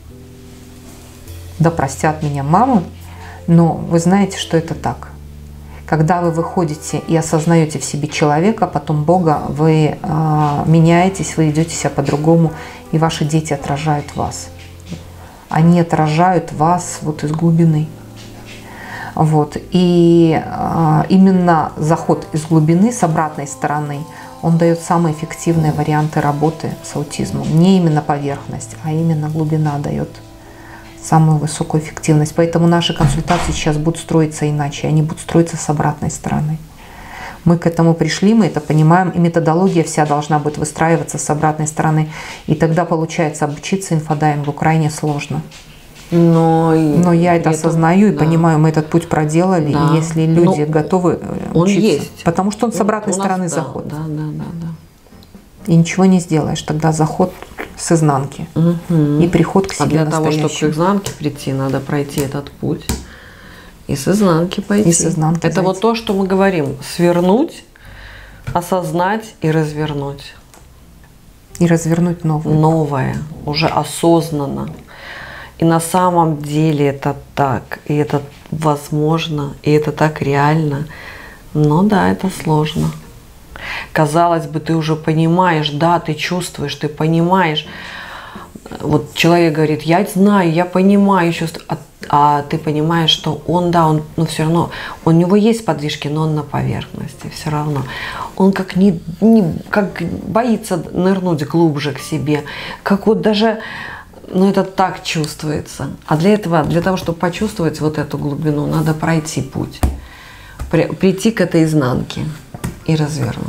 Да простят меня мамы, но вы знаете, что это так. Когда вы выходите и осознаете в себе человека, потом Бога, вы э, меняетесь, вы ведете себя по-другому, и ваши дети отражают вас. Они отражают вас вот из глубины. Вот. И э, именно заход из глубины, с обратной стороны, он дает самые эффективные варианты работы с аутизмом. Не именно поверхность, а именно глубина дает самую высокую эффективность. Поэтому наши консультации сейчас будут строиться иначе, они будут строиться с обратной стороны. Мы к этому пришли, мы это понимаем, и методология вся должна будет выстраиваться с обратной стороны. И тогда, получается, обучиться инфодайвингу крайне сложно. Но, Но я это, это осознаю и да. понимаю, мы этот путь проделали, да. и если люди Но готовы он учиться, есть. Потому что он с обратной у стороны нас, заход. Да, да, да, да. И ничего не сделаешь, тогда заход с изнанки угу. и приход к себе. А для настоящему. того, чтобы к изнанке прийти, надо пройти этот путь и с изнанки пойти. И с изнанки это зайти. Вот то, что мы говорим, свернуть осознать и развернуть. И развернуть новое. Новое, уже осознанно. И на самом деле это так, и это возможно, и это так реально. Но да, это сложно. Казалось бы, ты уже понимаешь, да, ты чувствуешь, ты понимаешь. Вот человек говорит, я знаю, я понимаю, чувствую. А, а ты понимаешь, что он, да, он, но все равно, у него есть подвижки, но он на поверхности, все равно. Он как, не, не, как боится нырнуть глубже к себе, как вот даже, ну это так чувствуется. А для этого, для того, чтобы почувствовать вот эту глубину, надо пройти путь, при, прийти к этой изнанке и развернуть.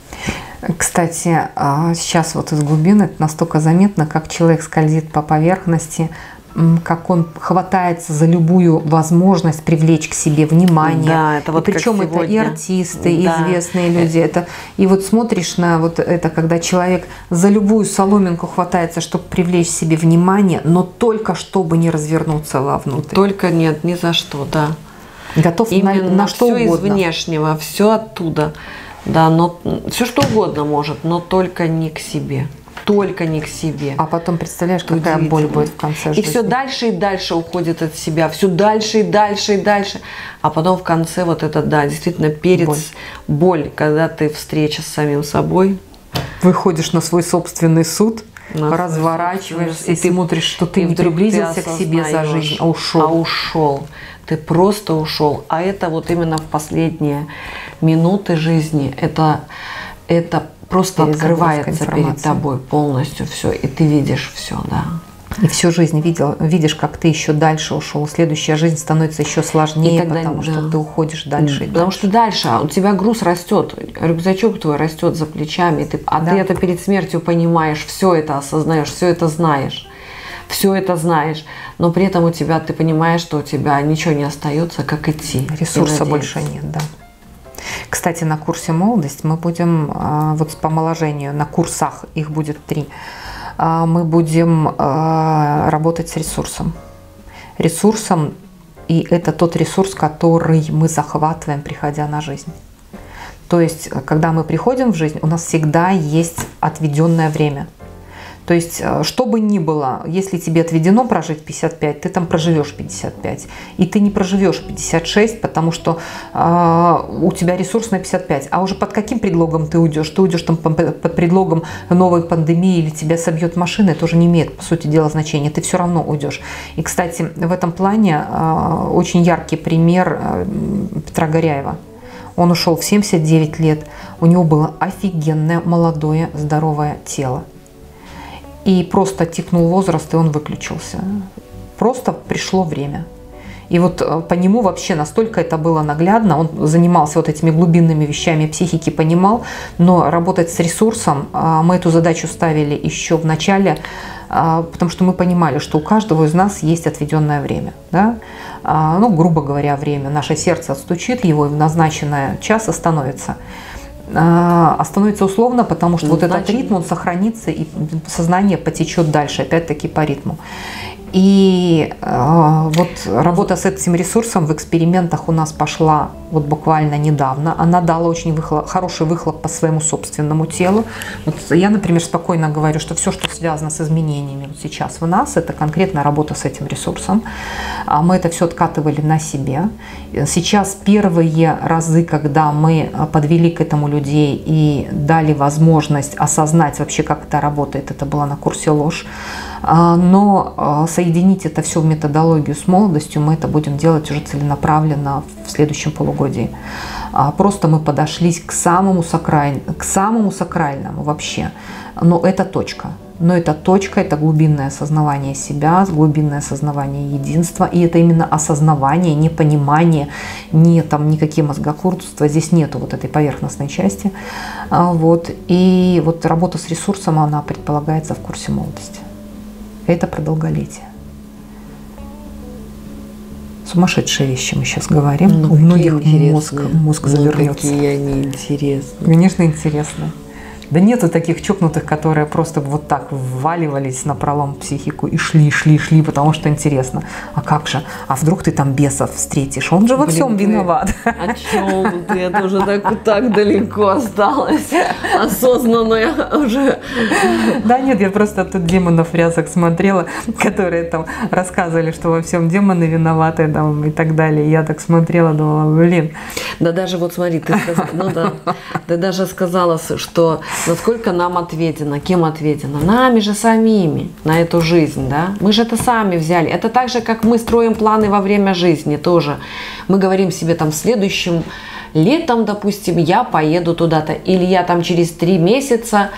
Кстати, сейчас вот из глубины это настолько заметно, как человек скользит по поверхности, как он хватается за любую возможность привлечь к себе внимание. Да, это вот и причем это и артисты, и да. известные люди. Это, и вот смотришь на вот это, когда человек за любую соломинку хватается, чтобы привлечь к себе внимание, но только чтобы не развернуться вовнутрь. Только нет, ни за что, да. Готов на, на что все угодно. Из внешнего, все оттуда. Да, но все что угодно может, но только не к себе. Только не к себе. А потом представляешь, какая боль будет в конце жизни. И все дальше и дальше уходит от себя, все дальше и дальше и дальше. А потом в конце вот это, да, действительно перец, боль, боль когда ты встреча с самим собой. Выходишь на свой собственный суд, на разворачиваешься и, и ты смотришь, что ты не приблизился к себе за жизнь, а ушел. А ушел. Ты просто ушел. А это вот именно в последние минуты жизни, это, это просто открывается перед тобой полностью все, и ты видишь все, да. И всю жизнь видел, видишь, как ты еще дальше ушел. Следующая жизнь становится еще сложнее, тогда, потому да. что ты уходишь дальше. И потому дальше. что дальше у тебя груз растет, рюкзачок твой растет за плечами, ты, а да. ты это перед смертью понимаешь, все это осознаешь, все это знаешь. Все это знаешь, но при этом у тебя, ты понимаешь, что у тебя ничего не остается, как идти. Ресурса больше нет, да. Кстати, на курсе «Молодость» мы будем, вот по омоложению, на курсах, их будет три, мы будем работать с ресурсом. Ресурсом, и это тот ресурс, который мы захватываем, приходя на жизнь. То есть, когда мы приходим в жизнь, у нас всегда есть отведенное время. То есть, что бы ни было, если тебе отведено прожить пятьдесят пять, ты там проживешь пятьдесят пять. И ты не проживешь пятьдесят шесть, потому что э, у тебя ресурс на пятьдесят пять. А уже под каким предлогом ты уйдешь? Ты уйдешь там под предлогом новой пандемии или тебя собьет машина, это уже не имеет, по сути дела, значения. Ты все равно уйдешь. И, кстати, в этом плане э, очень яркий пример э, Петра Горяева. Он ушел в семьдесят девять лет. У него было офигенное, молодое, здоровое тело. И просто тикнул возраст, и он выключился. Просто пришло время. И вот по нему вообще настолько это было наглядно. Он занимался вот этими глубинными вещами психики, понимал. Но работать с ресурсом, мы эту задачу ставили еще в начале, потому что мы понимали, что у каждого из нас есть отведенное время. Да? Ну, грубо говоря, время. Наше сердце отстучит его, и в назначенный час остановится. Остановится условно, потому что Значит... вот этот ритм, он сохранится, и сознание потечет дальше, опять-таки по ритму. И э, вот работа с этим ресурсом в экспериментах у нас пошла вот буквально недавно. Она дала очень выхлоп, хороший выхлоп по своему собственному телу. Вот я, например, спокойно говорю, что все, что связано с изменениями вот сейчас в нас, это конкретная работа с этим ресурсом. Мы это все откатывали на себе. Сейчас первые разы, когда мы подвели к этому людей и дали возможность осознать вообще, как это работает, это было на курсе «Ложь». Но соединить это все в методологию с молодостью мы это будем делать уже целенаправленно в следующем полугодии. Просто мы подошли к самому сакральному, к самому сакральному вообще. Но это точка. Но эта точка – это глубинное осознавание себя, глубинное осознавание единства. И это именно осознавание, не понимание, не там никакие мозгокрутства. Здесь нету вот этой поверхностной части. Вот. И вот работа с ресурсом, она предполагается в курсе молодости. Это про долголетие. Сумасшедшие вещи мы сейчас говорим. Ну, у многих мозг, мозг ну, завернется. Какие они интересные. Конечно, интересно. Да нету таких чокнутых, которые просто вот так вваливались напролом в психику и шли, шли, шли, потому что интересно. А как же? А вдруг ты там бесов встретишь? Он же во Блин, всем ты виноват. О чем ты? Это уже так, так далеко осталось. Осознанная уже. Да нет, я просто тут демонов рясок смотрела, которые там рассказывали, что во всем демоны виноваты там, и так далее. Я так смотрела, думала, блин. Да даже вот смотри, ты, сказ... ну, да. ты даже сказала, что насколько нам ответено, кем ответено? Нами же самими на эту жизнь, да? Мы же это сами взяли. Это так же, как мы строим планы во время жизни тоже. Мы говорим себе там в следующем летом, допустим, я поеду туда-то, или я там через три месяца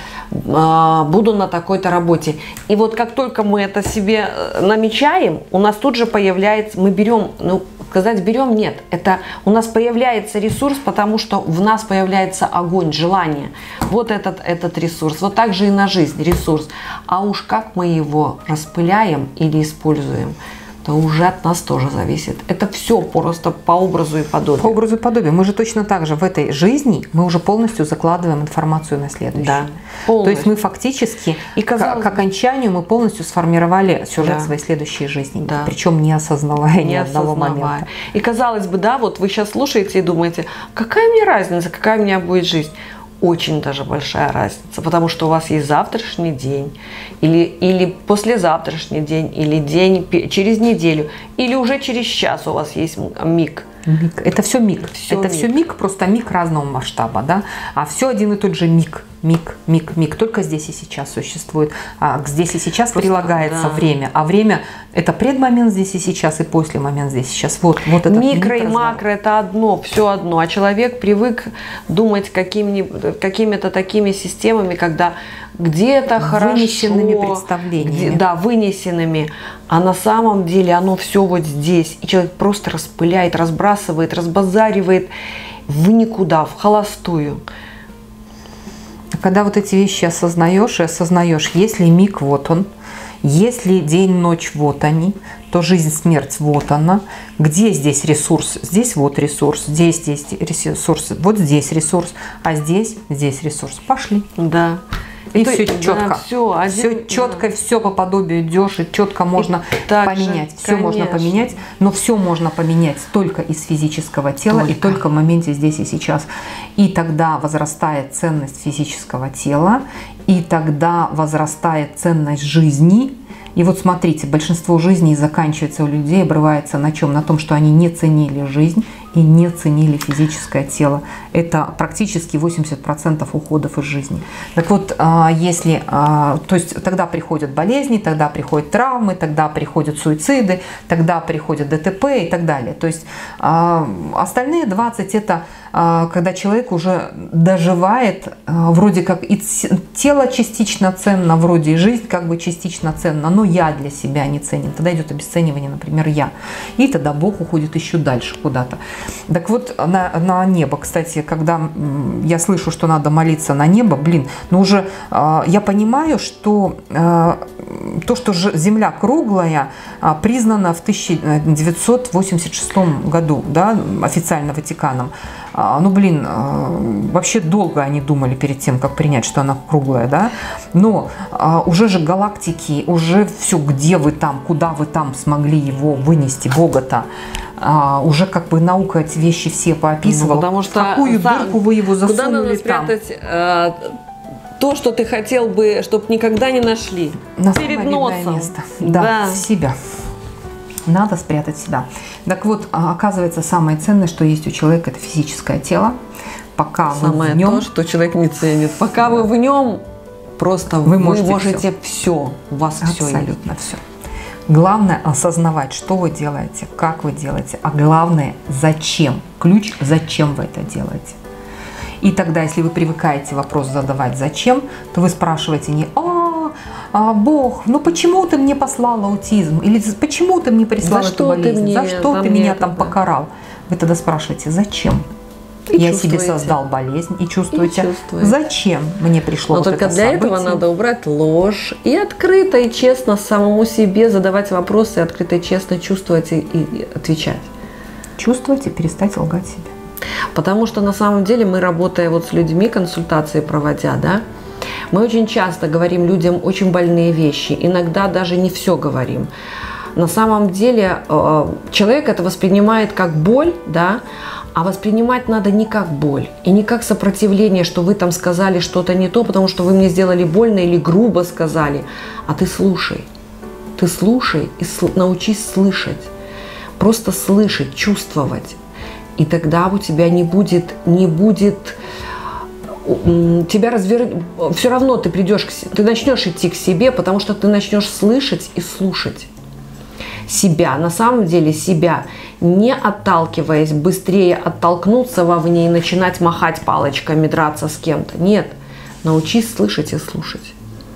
э, буду на такой-то работе. И вот как только мы это себе намечаем, у нас тут же появляется, мы берем, ну, сказать берем, нет, это у нас появляется ресурс, потому что в нас появляется огонь, желание. Вот этот, этот ресурс. Вот так же и на жизнь ресурс. А уж как мы его распыляем или используем, то уже от нас тоже зависит. Это все просто по образу и подобию. По образу и подобию. Мы же точно так же в этой жизни, мы уже полностью закладываем информацию на следующую. Да, то есть мы фактически, и казалось... к, к окончанию, мы полностью сформировали сюжет, да, своей следующей жизни. Да. Причем не осознавая ни одного момента. И казалось бы, да, вот вы сейчас слушаете и думаете, какая мне разница, какая у меня будет жизнь? Очень даже большая разница, потому что у вас есть завтрашний день, или, или послезавтрашний день, или день через неделю, или уже через час у вас есть миг. Миг. Это все миг. Все это миг. все миг, просто миг разного масштаба, да? А все один и тот же миг. Миг, миг, миг. Только здесь и сейчас существует. А здесь и сейчас просто прилагается, да, время. А время – это предмомент здесь и сейчас, и после момент здесь и сейчас. Вот, вот это микро и макро – это одно, все одно. А человек привык думать какими-то какими такими системами, когда где-то хорошо. Вынесенными представлениями. Где, да, вынесенными. А на самом деле оно все вот здесь. И человек просто распыляет, разбрасывает, разбазаривает в никуда, в холостую. Когда вот эти вещи осознаешь и осознаешь, если миг, вот он, если день, ночь, вот они, то жизнь, смерть, вот она. Где здесь ресурс? Здесь вот ресурс, здесь, здесь ресурс, вот здесь ресурс, а здесь, здесь ресурс. Пошли. Да. И, и все четко. Да, все, один, все четко, да, все по подобию идешь, и четко можно и поменять. Же, все можно поменять, но все можно поменять только из физического тела, только. И только в моменте здесь и сейчас. И тогда возрастает ценность физического тела, и тогда возрастает ценность жизни. И вот смотрите, большинство жизней заканчивается у людей, обрывается на чем? На том, что они не ценили жизнь и не ценили физическое тело. Это практически восемьдесят процентов уходов из жизни. Так вот, если, то есть тогда приходят болезни, тогда приходят травмы, тогда приходят суициды, тогда приходят ДТП и так далее. То есть остальные двадцать это когда человек уже доживает, вроде как и тело частично ценно, вроде и жизнь как бы частично ценна, но я для себя не ценен. Тогда идет обесценивание, например, я. И тогда Бог уходит еще дальше куда-то. Так вот, на, на небо, кстати, когда я слышу, что надо молиться на небо, блин, ну уже э, я понимаю, что э, то, что Земля круглая, э, признано в тысяча девятьсот восемьдесят шестом году, да, официально Ватиканом. Ну, блин, вообще долго они думали перед тем, как принять, что она круглая, да? Но уже же галактики, уже все, где вы там, куда вы там смогли его вынести, Бога-то, уже как бы наука эти вещи все поописывала. Ну, потому что в какую дырку вы его засунули куда надо спрятать э, то, что ты хотел бы, чтобы никогда не нашли? На перед носом. Место. Да, да, в себя. Надо спрятать себя. Так вот, оказывается, самое ценное, что есть у человека, это физическое тело. Пока самое вы в нем... то, что человек не ценит. Пока вы в нем, просто вы, вы можете, можете все. все. У вас все есть. Абсолютно все. Главное осознавать, что вы делаете, как вы делаете, а главное, зачем. Ключ, зачем вы это делаете. И тогда, если вы привыкаете вопрос задавать «зачем?», то вы спрашиваете не «О, а, Бог, ну почему ты мне послал аутизм?» или «Почему ты мне прислал эту болезнь? Мне, За что ты меня там да. покарал?» Вы тогда спрашиваете «Зачем?» И Я себе создал болезнь и чувствуете, и чувствуете. Зачем мне пришло Но вот только это для событие? этого надо убрать ложь и открыто и честно самому себе задавать вопросы, открыто и честно чувствовать и, и отвечать. Чувствовать и перестать лгать себе. Потому что на самом деле мы, работая вот с людьми, консультации проводя, да, Мы очень часто говорим людям очень больные вещи, иногда даже не все говорим. На самом деле человек это воспринимает как боль, да, а воспринимать надо не как боль и не как сопротивление, что вы там сказали что-то не то, потому что вы мне сделали больно или грубо сказали, а ты слушай. Ты слушай и сл- научись слышать. Просто слышать, чувствовать. И тогда у тебя не будет, не будет, тебя развер... все равно ты придешь, к... ты начнешь идти к себе, потому что ты начнешь слышать и слушать себя, на самом деле себя, не отталкиваясь, быстрее оттолкнуться вовне и начинать махать палочками, драться с кем-то. Нет, научись слышать и слушать.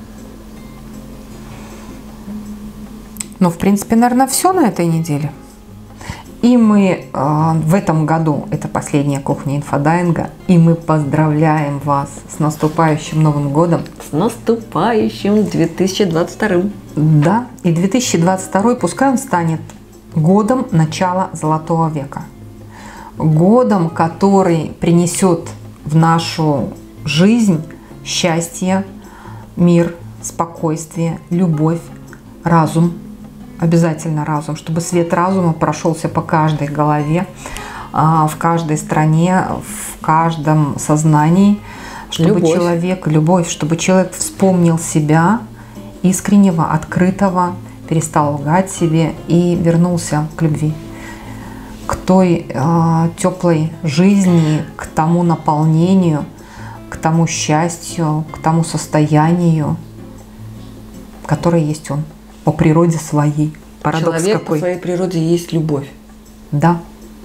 Ну, в принципе, наверное, все на этой неделе. И мы э, в этом году, это последняя кухня инфодайинга, и мы поздравляем вас с наступающим Новым годом. С наступающим две тысячи двадцать вторым. Да, и две тысячи двадцать второй, пускай он станет годом начала Золотого века. Годом, который принесет в нашу жизнь счастье, мир, спокойствие, любовь, разум. Обязательно разум, чтобы свет разума прошелся по каждой голове, в каждой стране, в каждом сознании, чтобы любовь. человек, любовь, чтобы человек вспомнил себя искреннего, открытого, перестал лгать себе и вернулся к любви, к той э, теплой жизни, к тому наполнению, к тому счастью, к тому состоянию, которое есть он. По природе своей. Парадокс Человек какой. по своей природе есть любовь. Да.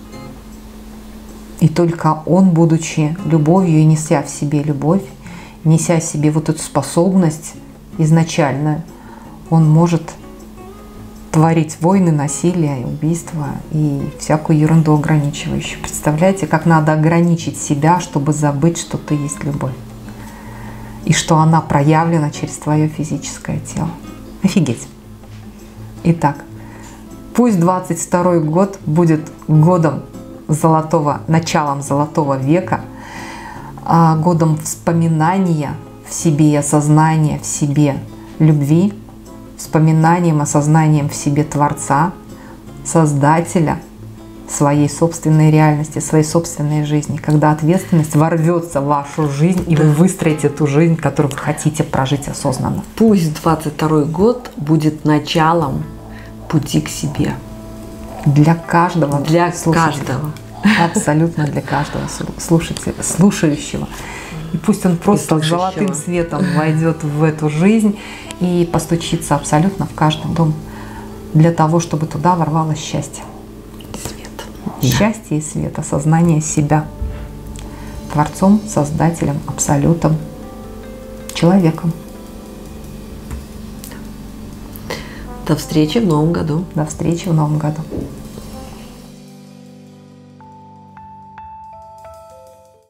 И только он, будучи любовью и неся в себе любовь, неся в себе вот эту способность изначально, он может творить войны, насилие, убийства и всякую ерунду ограничивающую. Представляете, как надо ограничить себя, чтобы забыть, что ты есть любовь. И что она проявлена через твое физическое тело. Офигеть. Итак, пусть двадцать второй год будет годом золотого, началом Золотого века, годом вспоминания в себе, осознания в себе любви, вспоминанием, осознанием в себе Творца, Создателя своей собственной реальности, своей собственной жизни, когда ответственность ворвется в вашу жизнь, и вы выстроите ту жизнь, которую вы хотите прожить осознанно. Пусть двадцать второй год будет началом пути к себе. Для каждого. Для слушателя. каждого. Абсолютно для каждого слушателя, слушающего. И пусть он просто золотым светом войдет в эту жизнь и постучится абсолютно в каждый дом для того, чтобы туда ворвалось счастье. Счастье и свет, осознание себя Творцом, Создателем, Абсолютом, человеком. До встречи в Новом году. До встречи в Новом году.